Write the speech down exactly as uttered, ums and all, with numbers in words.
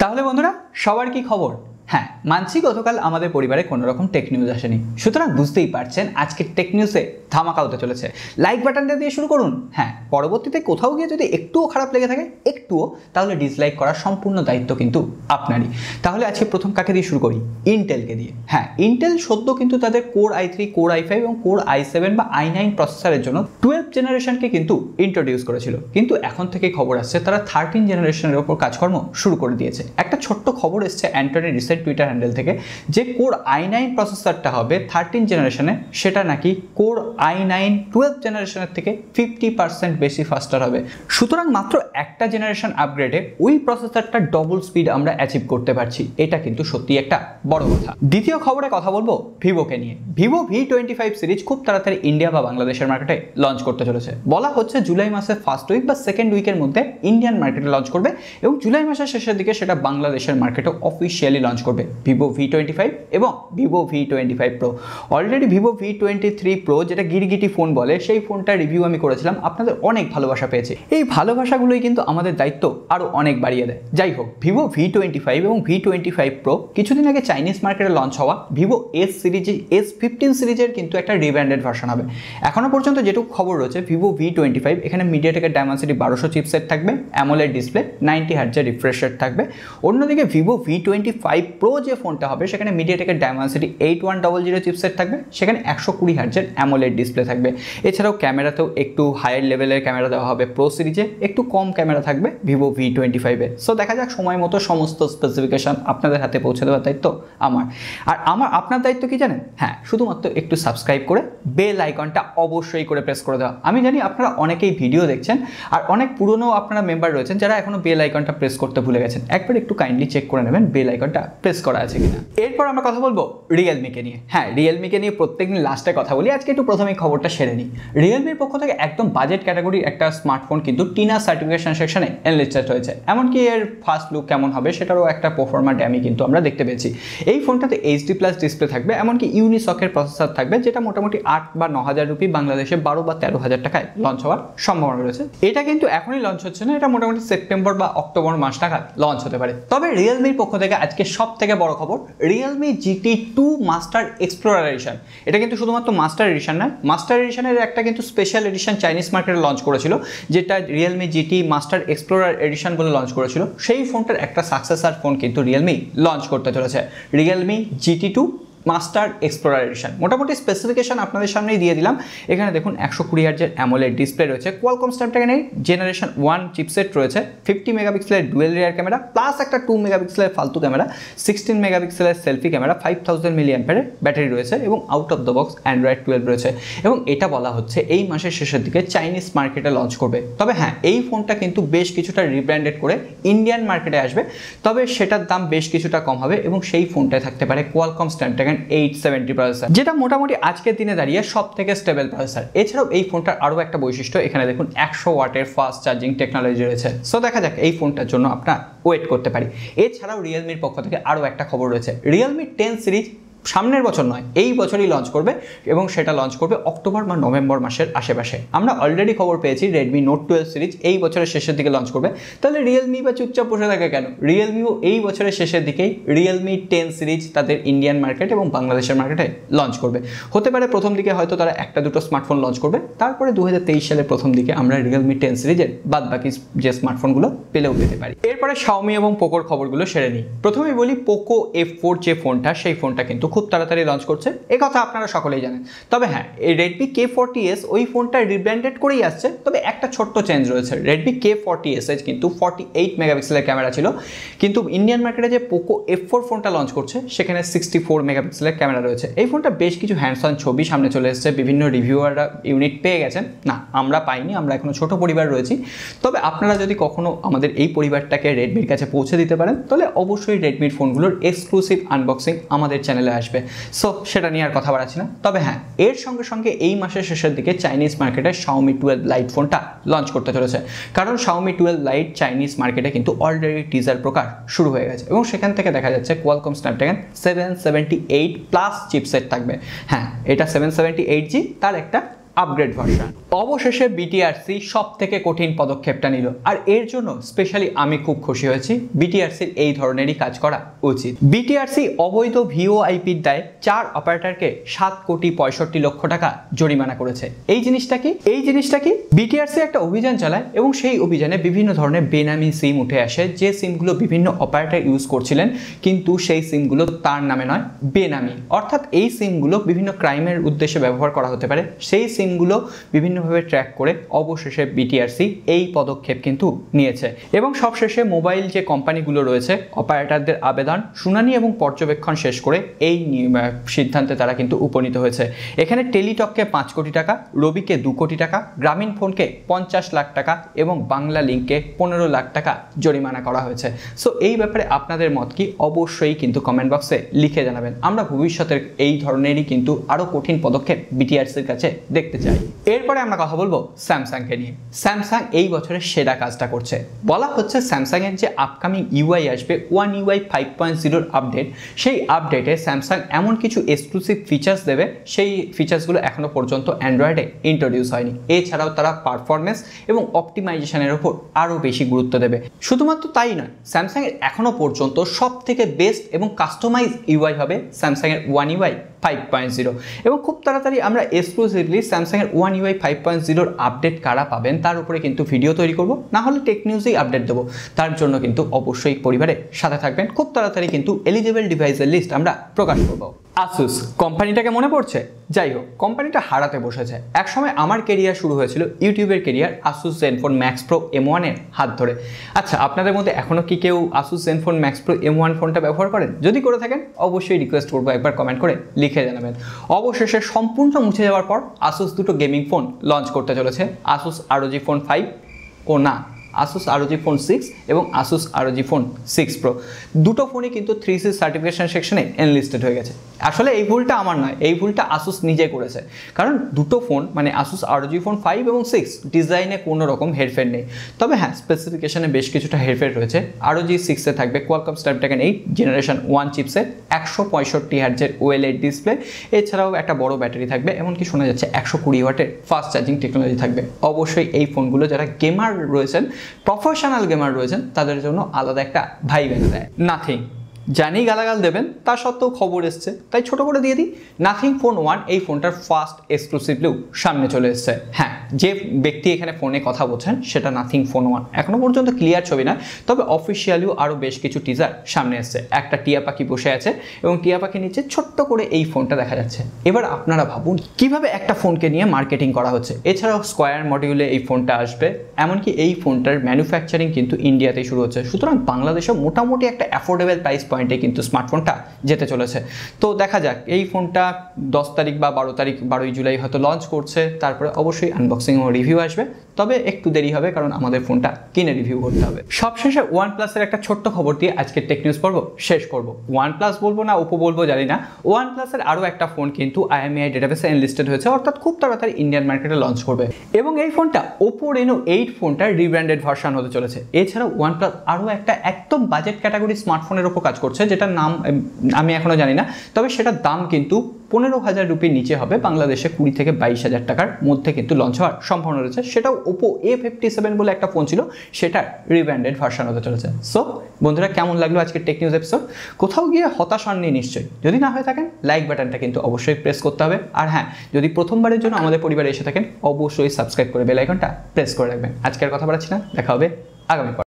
তাহলে বন্ধুরা সবার কি খবর? হ্যাঁ, মানছি গতকাল আমাদের পরিবারে কোনো রকম টেক নিউজ আসেনি, সুতরাং বুঝতেই পারছেন আজকের টেক নিউজে ধামাকা হতে চলেছে। লাইক বাটনটা দিয়ে শুরু করুন। হ্যাঁ, পরবর্তীতে কোথাও গিয়ে যদি একটুও খারাপ লেগে থাকে একটুও, তাহলে ডিসলাইক করার সম্পূর্ণ দায়িত্ব কিন্তু আপনারই। তাহলে আজকে প্রথম কাকে দিয়ে শুরু করি? ইন্টেলকে দিয়ে। হ্যাঁ, ইন্টেল সদ্য কিন্তু তাদের core i three, core i five এবং কোর আই সেভেন বা আই নাইন প্রসেসরের জন্য টুয়েলভ জেনারেশনকে কিন্তু ইন্ট্রোডিউস করেছিল, কিন্তু এখন থেকে খবর আসছে তারা থার্টিন জেনারেশনের ওপর কাজকর্ম শুরু করে দিয়েছে। একটা ছোট্ট খবর এসছে অ্যান্টনির রিসেন্ট টুইটার হ্যান্ডেল থেকে, যে কোর আই নাইন প্রসেসরটা হবে থার্টিন জেনারেশনে, সেটা নাকি কোর আই নাইন টুয়েলভ জেনারেশনের থেকে ফিফটি পার্সেন্ট বেশি ফাস্টার হবে। সুতরাং মাত্র একটা জেনারেশন আপগ্রেডে ওই প্রসেসরটা ডবল স্পিড আমরা অ্যাচিভ করতে পারছি। এটা কিন্তু সত্যি একটা বড় কথা। দ্বিতীয় খবরে কথা বলবো ভিভোকে নিয়ে। Vivo V twenty five series খুব তাড়াতাড়ি ইন্ডিয়া বা বাংলাদেশের মার্কেটে লঞ্চ করতে চলেছে। বলা হচ্ছে জুলাই মাসের ফার্স্ট উইক বা সেকেন্ড উইকের মধ্যে ইন্ডিয়ান মার্কেটে লঞ্চ করবে এবং জুলাই মাসের শেষের দিকে সেটা বাংলাদেশের মার্কেটে অফিসিয়ালি লঞ্চ করবে ভিভো ভি টোয়েন্টি ফাইভ এবং Vivo V twenty five pro. Already Vivo V twenty three pro, যেটা গিরগিটি ফোন বলে, সেই ফোনটা রিভিউ আমি করেছিলাম, আপনাদের অনেক ভালোবাসা পেয়েছে। এই ভালোবাসাগুলোই কিন্তু আমাদের দায়িত্ব আরও অনেক বাড়িয়ে দেয়। যাই হোক, ভিভো ভি টোয়েন্টি ফাইভ এবং ভি টোয়েন্টি ফাইভ প্রো কিছুদিন আগে চাইনিজ মার্কেটে লঞ্চ হওয়া Vivo S series S fifteen সিরিজের কিন্তু একটা রিব্র্যান্ডেড ভার্সন হবে। এখনো পর্যন্ত যেটুকু খবর রয়েছে, ভিভো ভি টোয়েন্টি ফাইভ এখানে মিডিয়াটেকের ডায়মেনসিটি বারোশো চিপসেট থাকবে, অ্যামোলেড ডিসপ্লে, নাইনটি হার্টজের রিফ্রেশ রেট থাকবে। অন্যদিকে Vivo V twenty five pro যে ফোনটা হবে সেখানে মিডিয়াটেকের Dimensity eight one double zero chipset থাকবে, সেখানে একশো কুড়ি হার্টজের অ্যামোলেড ডিসপ্লে থাকবে। এছাড়াও ক্যামেরাতেও একটু হায়ার লেভেলের ক্যামেরা দেওয়া হবে প্রো সিরিজে, একটু কম ক্যামেরা থাকবে ভিভো ভি টোয়েন্টি ফাইভে। সো দেখা যাক, সময় মতো সমস্ত স্পেসিফিকেশন আপনাদের হাতে পৌঁছে দেওয়ার দায়িত্ব আমার। আর আমার আপনার দায়িত্ব কি জানেন? হ্যাঁ, শুধুমাত্র একটু সাবস্ক্রাইব করে বেল আইকনটা অবশ্যই করে প্রেস করে দেওয়া। আমি জানি আপনারা অনেকেই ভিডিও দেখছেন আর অনেক পুরনো আপনারা মেম্বার রয়েছেন যারা এখনো বেল আইকনটা প্রেস করতে ভুলে গেছেন। একবার একটু কাইন্ডলি চেক করে নেবেন বেল আইকনটা প্রেস করা আছে কিনা। এরপর আমরা কথা বলবো রিয়েলমিকে নিয়ে। হ্যাঁ, রিয়েলমিকে নিয়ে প্রত্যেকদিন লাস্টে কথা বলি, আজকে একটু প্রথমেই খবরটা সেরে নিই। রিয়েলমির পক্ষ থেকে একদম বাজেট ক্যাটাগরির একটা স্মার্টফোন কিন্তু টিনা সার্টিফিকেশন সেকশনে এনলিস্টেড হয়েছে। এমনকি এর ফার্স্ট লুক কেমন হবে সেটারও একটা পারফরম্যান্স ড্যামি কিন্তু আমরা দেখতে পেয়েছি। এই ফোনটাতে এইচডি প্লাস ডিসপ্লে থাকবে, এমনকি ইউনিসকের প্রসেসর থাকবে, যেটা মোটামুটি আট বা ন হাজার রুপি, বাংলাদেশে বারো বা তেরো হাজার টাকায় লঞ্চ হওয়ার সম্ভাবনা রয়েছে। এটা কিন্তু এখনই লঞ্চ হচ্ছে না, এটা মোটামুটি সেপ্টেম্বর বা অক্টোবর মাস নাগাদ লঞ্চ হতে পারে। তবে রিয়েলমির পক্ষ থেকে আজকে সব থেকে বড় খবর, Realme GT two master explorer edition. এটা কিন্তু শুধুমাত্র মাস্টার এডিশন নয়, মাস্টার এডিশনের একটা কিন্তু স্পেশাল এডিশন চাইনিজ মার্কেটে লঞ্চ করেছিল, যেটা Realme GT master explorer edition বলে লঞ্চ করেছিল। সেই ফোনটার একটা সাকসেসর ফোন কিন্তু রিয়েলমি লঞ্চ করতে চলেছে, Realme GT two master explorer edition. মোটামুটি স্পেসিফিকেশন আপনাদের সামনেই দিয়ে দিলাম। এখানে দেখুন একশো কুড়ি হার্টজের অ্যামোলেড ডিসপ্লে রয়েছে, কোয়ালকম স্ন্যাপড্রাগনের জেনারেশন ওয়ান চিপসেট রয়েছে, ফিফটি মেগাপিক্সেলের ডুয়েল রিয়ার ক্যামেরা প্লাস একটা টু মেগাপিক্সেলের ফালতু ক্যামেরা, সিক্সটিন মেগাপিক্সেলের selfie camera, five thousand milli অ্যাম্পিয়ারের ব্যাটারি রয়েছে এবং out of the box Android twelve রয়েছে। এবং এটা বলা হচ্ছে এই মাসের শেষের দিকে চাইনিজ মার্কেটে লঞ্চ করবে। তবে হ্যাঁ, এই ফোনটা কিন্তু বেশ কিছুটা রিব্র্যান্ডেড করে ইন্ডিয়ান মার্কেটে আসবে, তবে সেটার দাম বেশ কিছুটা কম হবে এবং সেই ফোনটায় থাকতে পারে Qualcomm Snapdragon eight seventy processor, যেটা মোটামুটি আজকের দিনে দাঁড়িয়ে সব থেকে স্টেবল প্রসেসর। এছাড়াও এই ফোনটার আরও একটা বৈশিষ্ট্য, এখানে দেখুন একশো ওয়াটের ফাস্ট চার্জিং টেকনোলজি রয়েছে। সো দেখা যাক, এই ফোনটার জন্য আপনার ওয়েট করতে পারি। এছাড়াও রিয়েলমির পক্ষ থেকে আরও একটা খবর রয়েছে, রিয়েলমি টেন সিরিজ সামনের বছর নয়, এই বছরই লঞ্চ করবে এবং সেটা লঞ্চ করবে অক্টোবর বা নভেম্বর মাসের আশেপাশে। আমরা অলরেডি খবর পেয়েছি রেডমি নোট টুয়েলভ সিরিজ এই বছরের শেষের দিকে লঞ্চ করবে। তাহলে রিয়েলমি বা চুপচাপ বসে থাকে কেন? রিয়েলমিও এই বছরের শেষের দিকেই রিয়েলমি টেন সিরিজ তাদের ইন্ডিয়ান মার্কেট এবং বাংলাদেশের মার্কেটে লঞ্চ করবে। হতে পারে প্রথম দিকে হয়তো তারা একটা দুটো স্মার্টফোন লঞ্চ করবে, তারপরে দু হাজার তেইশ সালের প্রথম দিকে আমরা রিয়েলমি টেন সিরিজের বাদ বাকি যে স্মার্টফোনগুলো পেলেও পেতে পারি। এরপরে শাওমি এবং পোকোর খবরগুলো সেরে নিই। প্রথমেই বলি, পোকো এফ ফোর যে ফোনটা, সেই ফোনটা কিন্তু খুব তাড়াতাড়ি লঞ্চ করছে, এই কথা আপনারা সকলেই জানেন। তবে হ্যাঁ, এই রেডমি কে ফোরটি এস ওই ফোনটা রিব্র্যান্ডেড করেই আসছে, তবে একটা ছোট্ট চেঞ্জ রয়েছে। রেডমি কে ফোরটি এস এর কিন্তু ফর্টি এইট মেগাপিক্সেলের ক্যামেরা ছিল, কিন্তু ইন্ডিয়ান মার্কেটে যে পোকো এফ ফোর ফোনটা লঞ্চ করছে সেখানে সিক্সটি ফোর মেগাপিক্সেলের ক্যামেরা রয়েছে। এই ফোনটা বেশ কিছু হ্যান্ডস অন ছবি সামনে চলে এসেছে, বিভিন্ন রিভিউয়াররা ইউনিট পেয়ে গেছেন। না, আমরা পাইনি, আমরা এখনো ছোট পরিবার রয়েছি। তবে আপনারা যদি কখনো আমাদের এই পরিবারটাকে রেডমির কাছে পৌঁছে দিতে পারেন, তাহলে অবশ্যই রেডমির ফোনগুলোর এক্সক্লুসিভ আনবক্সিং আমাদের চ্যানেলে আসবে। সো সেটা নিয়ে আর কথা বাড়াচ্ছি না। তবে হ্যাঁ, এর সঙ্গে সঙ্গে এই মাসের শেষের দিকে চাইনিজ মার্কেটে Xiaomi টুয়েলভ লাইট ফোনটা লঞ্চ করতে চলেছে, কারণ Xiaomi টুয়েলভ লাইট চাইনিজ মার্কেটে কিন্তু অলরেডি টিজার প্রকাশ শুরু হয়ে গেছে এবং সেখান থেকে দেখা যাচ্ছে Qualcomm Snapdragon seven seventy eight plus chipset থাকবে। হ্যাঁ, এটা সেভেন সেভেন্টি এইট জি, তার একটা আপগ্রেড ভার্সন। অবশেষে বিটিআরসি সব থেকে কঠিন পদক্ষেপটা নিল, আর এর জন্য স্পেশালি আমি খুব খুশি হয়েছি। বিটিআরসির এই ধরনেরই কাজ করা উচিত। বিটিআরসি অবৈধ ভিওআইপির দায়ে চার অপারেটরকে সাত কোটি পঁয়ষট্টি লক্ষ টাকা জরিমানা করেছে। এই জিনিসটা কি এই জিনিসটা কি বিটিআরসি একটা অভিযান চালায় এবং সেই অভিযানে বিভিন্ন ধরনের বেনামি সিম উঠে আসে, যে সিমগুলো বিভিন্ন অপারেটর ইউজ করছিলেন কিন্তু সেই সিমগুলো তার নামে নয়, বেনামি। অর্থাৎ এই সিমগুলো বিভিন্ন ক্রাইমের উদ্দেশ্যে ব্যবহার করা হতে পারে। সেই সিমগুলো বিভিন্নভাবে ট্র্যাক করে অবশেষে বিটিআরসি এই পদক্ষেপ কিন্তু নিয়েছে এবং সবশেষে মোবাইল যে কোম্পানিগুলো রয়েছে অপারেটরদের আবেদন শুনানি এবং পর্যবেক্ষণ শেষ করে এই সিদ্ধান্তে তারা কিন্তু উপনীত হয়েছে। এখানে টেলিটককে পাঁচ কোটি টাকা, রবিকে দু কোটি টাকা, গ্রামীণ ফোনকে পঞ্চাশ লাখ টাকা এবং বাংলা লিঙ্ককে পনেরো লাখ টাকা জরিমানা করা হয়েছে। সো এই ব্যাপারে আপনাদের মত কি অবশ্যই কিন্তু কমেন্ট বক্সে লিখে জানাবেন। আমরা ভবিষ্যতের এই ধরনেরই কিন্তু আরও কঠিন পদক্ষেপ বিটিআরসির কাছে দেখতে চাই। এরপরে আমরা কথা বলবো স্যামসাংকে নিয়ে। স্যামসাং এই বছরের সেরা কাজটা করছে। বলা হচ্ছে স্যামসাংয়ের যে আপকামিং ইউআই আসবে ওয়ান ইউআই ফাইভ পয়েন্ট জিরোর আপডেট, সেই আপডেটে স্যামসাং এমন কিছু এক্সক্লুসিভ ফিচার্স দেবে, সেই ফিচার্সগুলো এখনও পর্যন্ত অ্যান্ড্রয়েডে ইন্ট্রোডিউস হয়নি। এছাড়াও তারা পারফরমেন্স এবং অপটিমাইজেশনের ওপর আরও বেশি গুরুত্ব দেবে। শুধুমাত্র তাই নয়, স্যামসাংয়ের এখনও পর্যন্ত সব থেকে বেস্ট এবং কাস্টমাইজ ইউআই হবে স্যামসাংয়ের one UI five point zero এবং খুব তাড়াতাড়ি আমরা এক্সক্লুসিভলি স্যামসাংয়ের ওয়ান ইউআই ফাইভ পয়েন্ট জিরোর আপডেট কারা পাবেন তার উপরে কিন্তু ভিডিও তৈরি করব, না হলে টেক নিউজেই আপডেট দেবো। তার জন্য কিন্তু অবশ্যই পরিবারের সাথে থাকবেন। খুব তাড়াতাড়ি কিন্তু এলিজিবল ডিভাইসের লিস্ট আমরা প্রকাশ করব। আসুস কোম্পানিটাকে মনে পড়ছে? যাই হোক, কোম্পানিটা হারাতে বসেছে। একসময় আমার কেরিয়ার শুরু হয়েছিল, ইউটিউবের career, Asus Zenfone Max Pro M ওয়ানের হাত ধরে। আচ্ছা, আপনাদের মধ্যে এখনও কি কেউ Asus Zenfone Max Pro M one phone ব্যবহার করেন? যদি করে থাকেন অবশ্যই রিকোয়েস্ট করবো একবার কমেন্ট করে লিখে জানাবেন। অবশেষে সম্পূর্ণ মুছে যাওয়ার পর আসুস দুটো গেমিং ফোন লঞ্চ করতে চলেছে, আসুস আরওজি ফোন ফাইভ ও না আসুস আরওজি ফোন সিক্স এবং Asus ROG phone six pro. দুটো ফোনই কিন্তু থ্রি সি সার্টিফিকেশন সেকশনে এনলিস্টেড হয়ে গেছে। আসলে এই ভুলটা আমার নয়, এই ভুলটা আসুস নিজে করেছে। কারণ দুটো ফোন মানে আসুস আরওজি ফোন ফাইভ এবং সিক্স ডিজাইনে কোনো রকম হেরফের নেই, তবে হ্যাঁ স্পেসিফিকেশনে বেশ কিছুটা হেরফের রয়েছে। আরওজি সিক্সে থাকবে Qualcomm Snapdragon eight generation one chipset, একশো পঁয়ষট্টি হার্জের ওএলইডি ডিসপ্লে, এছাড়াও একটা বড় ব্যাটারি থাকবে, এমনকি শোনা যাচ্ছে একশো কুড়ি ওয়াটের ফাস্ট চার্জিং টেকনোলজি থাকবে। অবশ্যই এই ফোনগুলো যারা গেমার রয়েছেন, প্রফেশনাল গেমার রয়েছেন, তাদের জন্য আলাদা একটা ভাইব এনে দেয়। নাথিং, জানি গালাগাল দেবেন, তা সত্ত্বেও খবর এসছে তাই ছোট করে দিয়ে দিই। নাথিং ফোন ওয়ান এই ফোনটার ফার্স্ট এক্সক্লুসিভলিও সামনে চলে এসছে। হ্যাঁ, যে ব্যক্তি এখানে ফোনে কথা বলছেন সেটা নাথিং ফোন ওয়ান। এখনো পর্যন্ত ক্লিয়ার ছবি না, তবে অফিসিয়ালিও আরও বেশ কিছু টিজার সামনে এসছে। একটা টিয়া পাখি বসে আছে এবং টিয়া পাখির নিচে ছোট্ট করে এই ফোনটা দেখা যাচ্ছে। এবার আপনারা ভাবুন কিভাবে একটা ফোনকে নিয়ে মার্কেটিং করা হচ্ছে। এছাড়াও স্কোয়ার মডিউলে এই ফোনটা আসবে, এমনকি এই ফোনটার ম্যানুফ্যাকচারিং কিন্তু ইন্ডিয়াতেই শুরু হচ্ছে। সুতরাং বাংলাদেশে মোটামুটি একটা অ্যাফোর্ডেবল প্রাইস পয়েন্টে কিন্তু স্মার্টফোনটা যেতে চলেছে। তো দেখা যাক, এই ফোনটা দশ তারিখ বা বারো তারিখ বারোই জুলাই হয়তো লঞ্চ করছে, তারপরে অবশ্যই আনবক্সিং ও রিভিউ আসবে। তবে একটু দেরি হবে কারণ আমাদের ফোনটা কিনে রিভিউ করতে হবে। সবশেষে ওয়ান প্লাসের একটা ছোট্ট খবর দিয়ে আজকের টেক নিউজ পর্ব শেষ করব। ওয়ান প্লাস বলবো না ওপো বলবো জানি না, ওয়ান প্লাসের আরও একটা ফোন কিন্তু আইএমইআই ডেটাবেসে এনলিস্টেড হয়েছে, অর্থাৎ খুব তাড়াতাড়ি ইন্ডিয়ান মার্কেটে লঞ্চ করবে এবং এই ফোনটা ওপো রেনো এইট ফোনটার রিব্র্যান্ডেড ভার্সন হতে চলেছে। এছাড়াও ওয়ান প্লাস আরও একটা একদম বাজেট ক্যাটাগরি স্মার্টফোনের ওপর কাজ করছে, যেটার নাম আমি এখনও জানি না, তবে সেটার দাম কিন্তু পনেরো হাজার রুপির নিচে হবে। বাংলাদেশে কুড়ি থেকে বাইশ হাজার টাকার মধ্যে কিন্তু লঞ্চ হওয়ার সম্ভাবনা রয়েছে। সেটাও ওপো এ ফিফটি সেভেন বলে একটা ফোন ছিল, সেটা রিব্র্যান্ডেড ভার্সন হতে চলেছে। সো বন্ধুরা, কেমন লাগলো আজকের টেক নিউজ এপিসোড? কোথাও গিয়ে হতাশ হননি নিশ্চয়ই? যদি না হয়ে থাকেন লাইক বাটনটা কিন্তু অবশ্যই প্রেস করতে হবে। আর হ্যাঁ, যদি প্রথমবারের জন্য আমাদের পরিবারে এসে থাকেন অবশ্যই সাবস্ক্রাইব করে বেল আইকনটা প্রেস করে রাখবেন। আজকের কথা বাড়াচ্ছি না, দেখা হবে আগামী